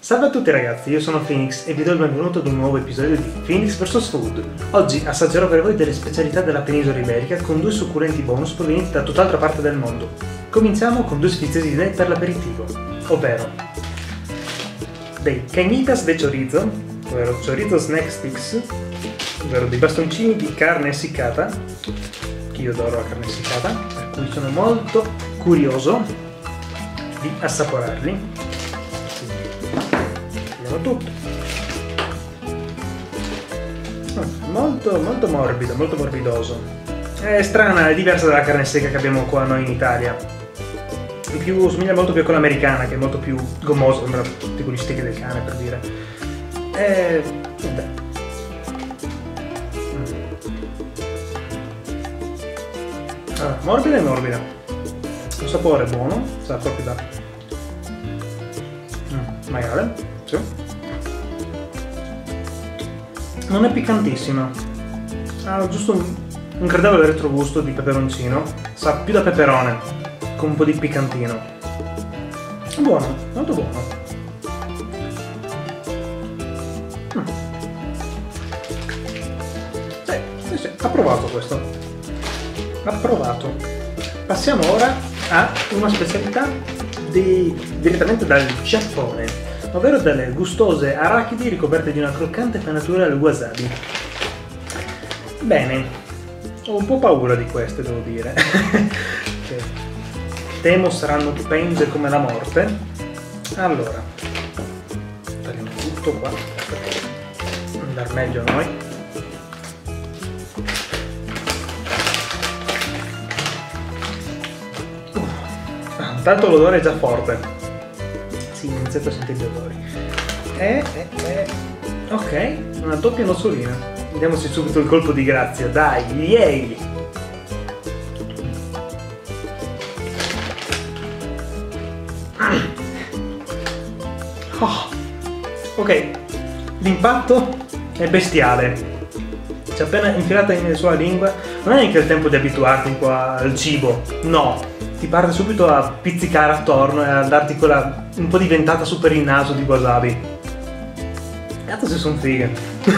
Salve a tutti ragazzi, io sono Phoenix e vi do il benvenuto ad un nuovo episodio di Phoenix vs Food. Oggi assaggerò per voi delle specialità della penisola iberica con due succulenti bonus provenienti da tutt'altra parte del mondo. Cominciamo con due sfiziose idee per l'aperitivo, ovvero dei cañitas de chorizo, ovvero chorizo snack sticks, ovvero dei bastoncini di carne essiccata, che io adoro la carne essiccata, per cui sono molto curioso di assaporarli. Tutto molto morbido, molto morbidoso. È strana, è diversa dalla carne secca che abbiamo qua noi in Italia. Somiglia molto più a quella americana, che è molto più gommosa, sembra tipo gli steak del cane, per dire. Morbida e morbida. Il sapore è buono, sa proprio da maiale, sì. Non è piccantissima, ha giusto un gradevole retrogusto di peperoncino, sa più da peperone, con un po' di piccantino. È buono, molto buono. Sì, approvato questo. Approvato. Passiamo ora a una specialità direttamente dal Giappone, ovvero delle gustose arachidi ricoperte di una croccante penatura al wasabi. Bene, ho un po' paura di queste, devo dire. Che temo saranno penze come la morte. Allora, tagliamo tutto qua per andare meglio a noi. Tanto l'odore è già forte. Sì, ho iniziato a sentire gli odori. Ok, una doppia nozzolina. Vediamoci subito il colpo di grazia. Dai, yay! Oh. Ok, l'impatto è bestiale. C'è appena infilata nella sua lingua. Non è neanche il tempo di abituarti qua al cibo. No. Ti parte subito a pizzicare attorno e a darti quella un po' diventata super in naso di wasabi. Cazzo se sono fighe.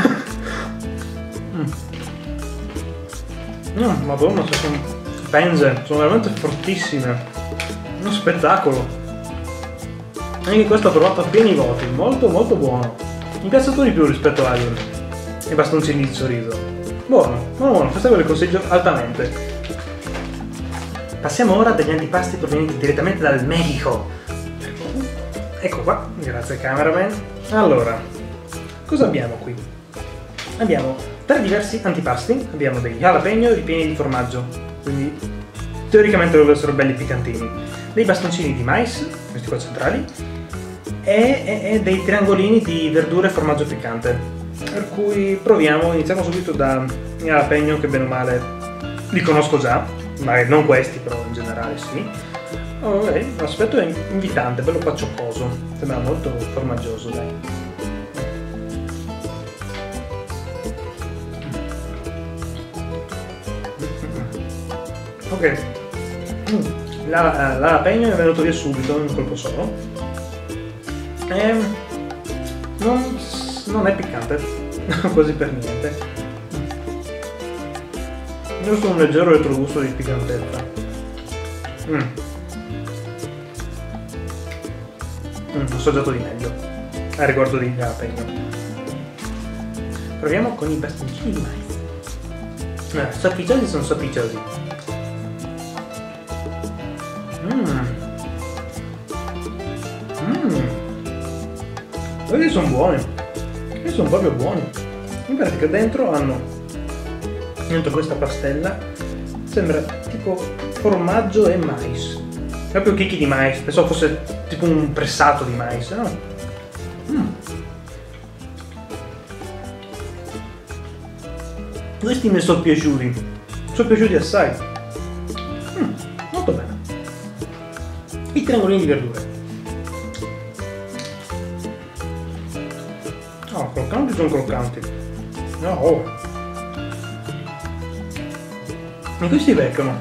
Madonna, se sono penze, sono veramente fortissime. Uno spettacolo. Anche questo ha trovato a pieni voti, molto buono. Mi piace tutto di più rispetto ai bastoncini di chorizo. Buono, questo ve lo consiglio altamente. Passiamo ora a degli antipasti provenienti direttamente dal Messico. Ecco qua, grazie cameraman. Allora, cosa abbiamo qui? Abbiamo tre diversi antipasti. Abbiamo dei jalapeno ripieni di formaggio, quindi teoricamente dovrebbero essere belli piccantini. Dei bastoncini di mais, questi qua centrali, e dei triangolini di verdure e formaggio piccante. Per cui proviamo, iniziamo subito da jalapeno, che bene o male li conosco già. Magari non questi, però in generale sì. Ok, l'aspetto è invitante, bello pacciocoso, sembra molto formaggioso, dai. Ok, l'jalapeno è venuto via subito, in un colpo solo. Non è piccante, quasi per niente. Giusto un leggero retrogusto di piccantezza. Ho assaggiato di meglio. A riguardo di jalapeno. Proviamo con i bastoncini di mais. Sofficiosi sono sofficiosi. Questi sono buoni. Questi sono proprio buoni. In pratica dentro hanno questa pastella, sembra tipo formaggio e mais, proprio chicchi di mais, pensavo fosse tipo un pressato di mais, no? Questi mi sono piaciuti assai. Molto bene. I triangolini di verdure. Croccanti sono croccanti. No. E questi beccano.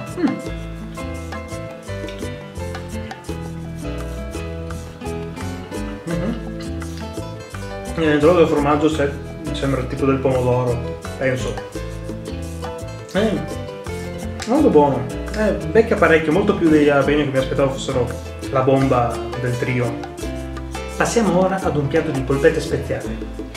Dentro del formaggio sembra il tipo del pomodoro, penso. Molto buono, becca parecchio, molto più degli jalapeno che mi aspettavo fossero la bomba del trio. Passiamo ora ad un piatto di polpette speziate,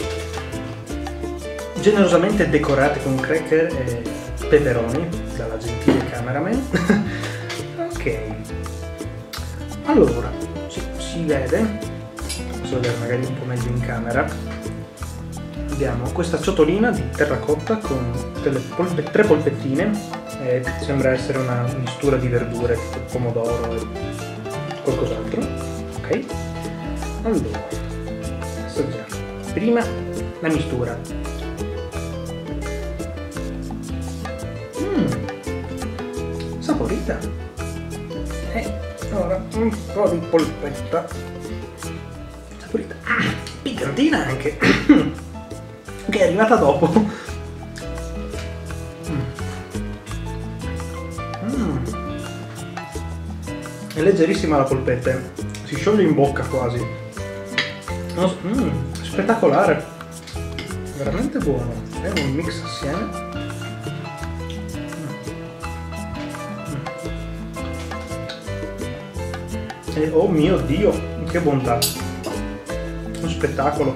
generosamente decorate con cracker e peperoni dalla gentile cameraman. Ok, allora si vede, posso vedere magari un po' meglio in camera. Abbiamo questa ciotolina di terracotta con delle tre polpettine, sembra essere una mistura di verdure tipo pomodoro e qualcos'altro. Ok, allora assaggiamo prima la mistura. Saporita. Ora un po' di polpetta saporita, piccantina anche, che è arrivata dopo. È leggerissima la polpetta, si scioglie in bocca quasi. Spettacolare, veramente buono. È un mix assieme. E oh mio Dio, che bontà! Un spettacolo.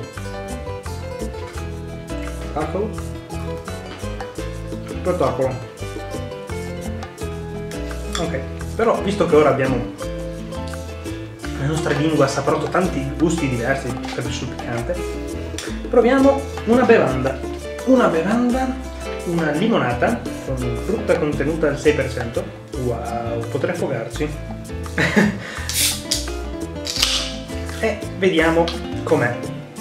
Spettacolo. Ok, però visto che ora abbiamo la nostra lingua ha saporato tanti gusti diversi, sempre sul piccante, proviamo una bevanda. Una limonata con frutta contenuta al 6%. Wow, potrei affogarci. E vediamo com'è.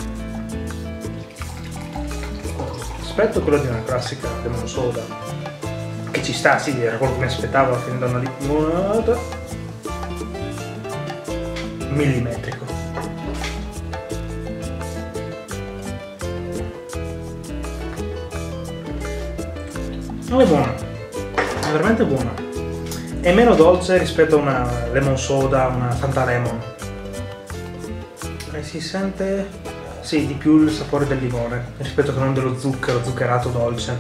Aspetto quello di una classica lemon soda, che ci sta, sì, era quello che mi aspettavo finendo una limonata. Millimetrico. Non è buona, è veramente buona. È meno dolce rispetto a una lemon soda, una Fanta Lemon. E si sente, sì, di più il sapore del limone rispetto che non dello zucchero zuccherato dolce.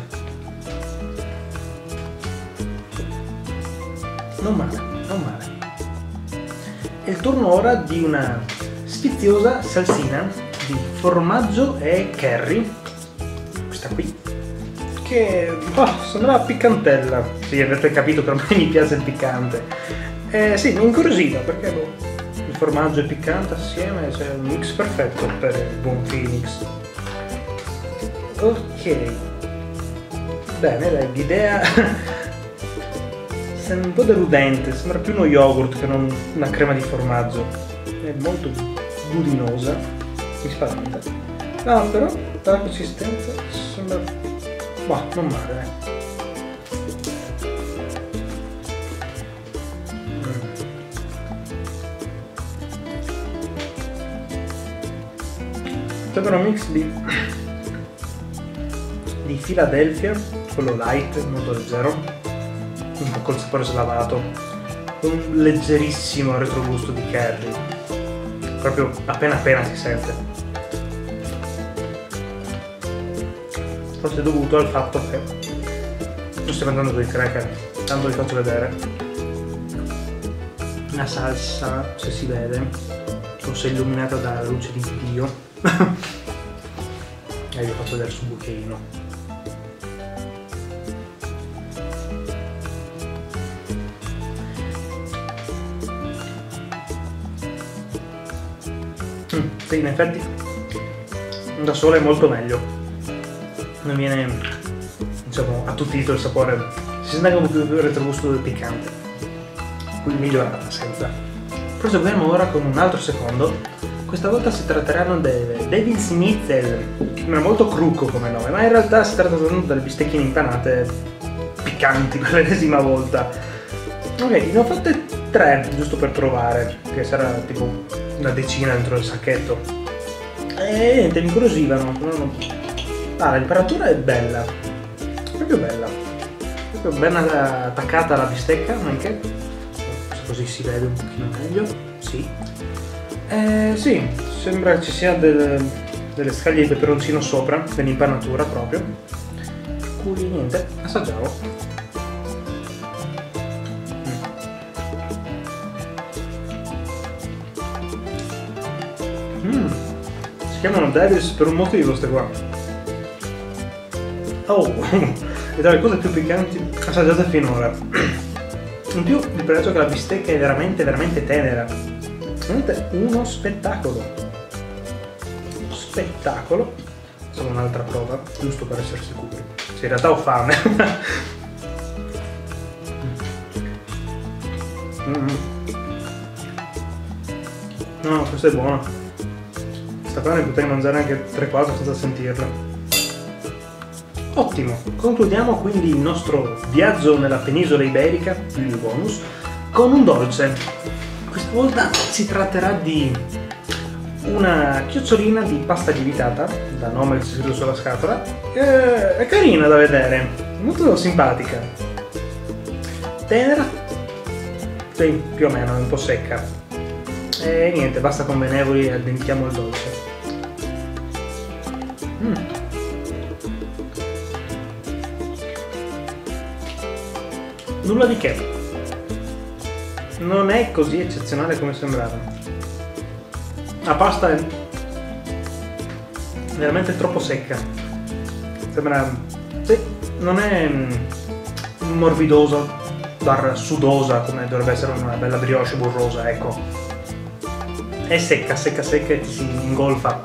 Non male, non male. È il turno ora di una sfiziosa salsina di formaggio e curry, questa qui, che sembrava piccantella. Sì, avete capito che ormai mi piace il piccante. Sì, mi incuriosiva perché il formaggio e il piccante assieme, c'è un mix perfetto per il buon Phoenix. Ok, bene, dai, l'idea sembra un po' deludente, sembra più uno yogurt che non una crema di formaggio. È molto budinosa, mi spaventa. No, però dalla consistenza sembra, non male. Sembra un mix di Philadelphia, quello light, molto leggero, un po' col sapore slavato, un leggerissimo retrogusto di curry, proprio appena si sente. Forse è dovuto al fatto che non stiamo andando con i cracker, tanto vi faccio vedere la salsa, se si vede, o se è illuminata dalla luce di Dio. E vi faccio vedere sul buchino. Sì, in effetti da solo è molto meglio, non viene, diciamo, attutito il sapore, si sente anche un po' più il retrogusto del piccante, qui migliorata senza. Proseguiamo ora con un altro secondo. Questa volta si tratteranno delle Devil's Schnitzel, sembra molto crucco come nome, ma in realtà si tratta soltanto delle bistecchine impanate piccanti per l'ennesima volta. Ok, ne ho fatte 3, giusto per provare, che sarà tipo una decina dentro il sacchetto. E niente, mi incuriosivano. La temperatura è bella, proprio bella, proprio ben attaccata alla bistecca, anche, così si vede un pochino meglio, sì. Sì, sembra ci sia delle scaglie di peperoncino sopra, dell'impanatura proprio. Cui niente, assaggiamo. Si chiamano Devils per un motivo queste qua. Oh, è tra le cose più piccanti assaggiate finora. In più il prezzo che la bistecca è veramente tenera. Veramente uno spettacolo. Spettacolo. Solo un'altra prova, giusto per essere sicuri. Sì, in realtà ho fame. No, questo è buono. Questa qua ne potrei mangiare anche 3-4 senza sentirla. Ottimo, concludiamo quindi il nostro viaggio nella penisola iberica, il bonus, con un dolce. Questa volta si tratterà di una chiocciolina di pasta lievitata, dal nome che si scrive sulla scatola, che è carina da vedere, molto simpatica. Tenera, sì, più o meno, è un po' secca. E niente, basta convenevoli e addentiamo il dolce. Nulla di che. Non è così eccezionale come sembrava. La pasta è veramente troppo secca. Sembra... sì, non è morbidosa, sudosa come dovrebbe essere una bella brioche burrosa, ecco. È secca e ti si ingolfa.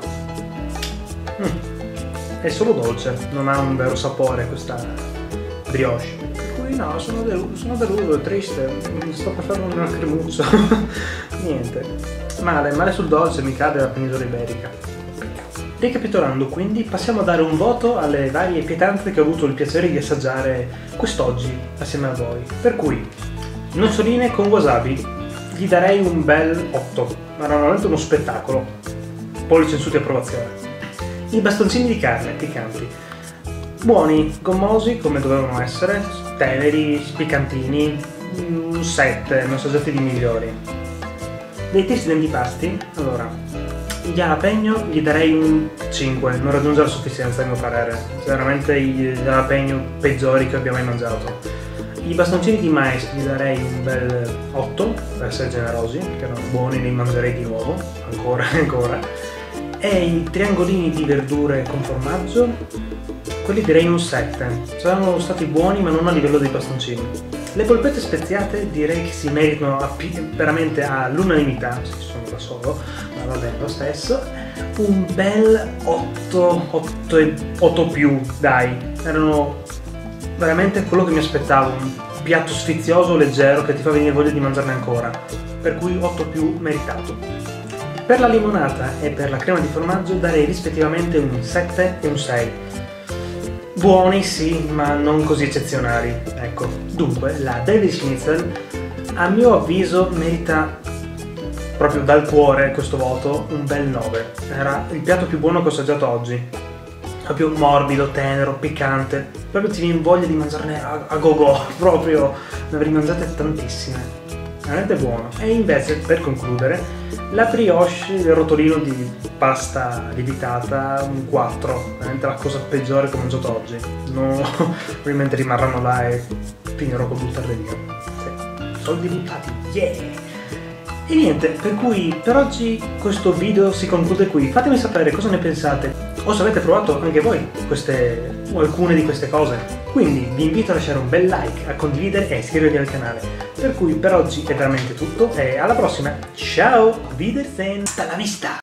È solo dolce, non ha un vero sapore questa brioche. No, sono deluso, è triste, mi sto per fare una cremuccia. Niente, male sul dolce mi cade la penisola iberica. Ricapitolando quindi, passiamo a dare un voto alle varie pietanze che ho avuto il piacere di assaggiare quest'oggi assieme a voi. Per cui, noccioline con wasabi, gli darei un bel 8, era veramente uno spettacolo. Pollice in su di approvazione. I bastoncini di carne piccanti, buoni, gommosi come dovevano essere, teneri, piccantini, un 7, non so assaggiati di migliori. Dei testi di antipasti, allora, gli jalapeno gli darei un 5, non raggiunge la sufficienza a mio parere, veramente i jalapeno peggiori che abbiamo mai mangiato. I bastoncini di mais gli darei un bel 8, per essere generosi, che erano buoni, li mangerei di nuovo, ancora. E i triangolini di verdure con formaggio, quelli direi un 7, saranno stati buoni ma non a livello dei bastoncini. Le polpette speziate direi che si meritano veramente all'unanimità, se sono da solo, ma va bene lo stesso. Un bel 8 più, dai, erano veramente quello che mi aspettavo, un piatto sfizioso, leggero, che ti fa venire voglia di mangiarne ancora, per cui 8 più meritato. Per la limonata e per la crema di formaggio darei rispettivamente un 7 e un 6. Buoni sì, ma non così eccezionali, ecco. Dunque, la Daily Schnitzel, a mio avviso, merita proprio dal cuore questo voto un bel 9. Era il piatto più buono che ho assaggiato oggi. Proprio morbido, tenero, piccante. Proprio ti viene voglia di mangiarne a go-go, proprio. Ne avrei mangiate tantissime. Veramente buono. E invece, per concludere, la brioche, il rotolino di pasta lievitata, un 4, veramente la cosa peggiore che ho mangiato oggi. No, probabilmente rimarranno là e finirò con buttarle via. Sì. Soldi buttati, yeah! E niente, per cui per oggi questo video si conclude qui. Fatemi sapere cosa ne pensate, o se avete provato anche voi o alcune di queste cose. Quindi vi invito a lasciare un bel like, a condividere e a iscrivervi al canale. Per cui per oggi è veramente tutto e alla prossima. Ciao! Wiedersehen! Hasta la vista!